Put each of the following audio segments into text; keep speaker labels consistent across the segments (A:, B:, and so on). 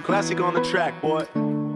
A: Classik on the track, boy.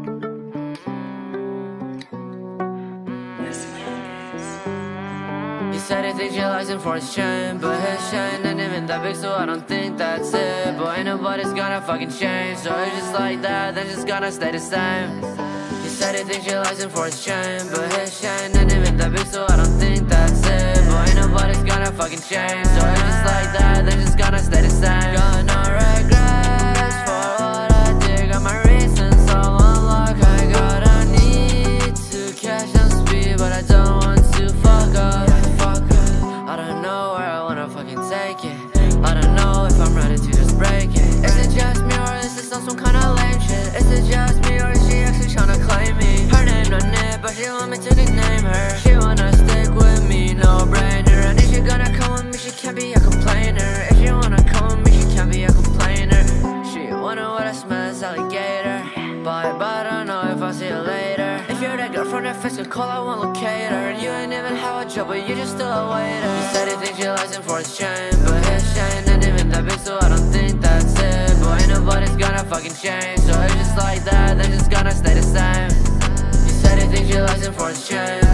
B: He said he thinks you're liking for his chain, but his chain ain't even that big, so I don't think that's it. But ain't nobody's gonna fucking change, so it's just like that, then just gonna stay the same. He said he thinks you're liking for his chain, but his chain ain't even that big, so I don't think that's it. But ain't nobody's gonna fucking change, so it's just like that, then just gonna stay the same. Got no regrets for what I did, got my reasons all unlocked. I got a need to catch on speed, but I don't want to fuck up. I don't know where I wanna fucking take it. I don't know if I'm ready to just break it. Is it just me or is this some kind of lame shit? Is it just me or is she actually tryna claim me? Her name not Nip, but she want me to nickname her. She wanna stick with me, no brainer. And if she gonna come with me, she can't be a complainer. If she wanna come with me, she can't be a complainer. She wanna what I smell is alligator. Bye, but I don't know if I'll see her later. If you're that girl from that face, call, I won't locate her. And you ain't even have a job, but you just still a waiter. He said he thinks you're liking for his chain, but his chain ain't even that big, so I don't think that's it. But ain't nobody's gonna fucking change, so it's just like that, then just gonna stay the same. He said he thinks you're liking for his chain,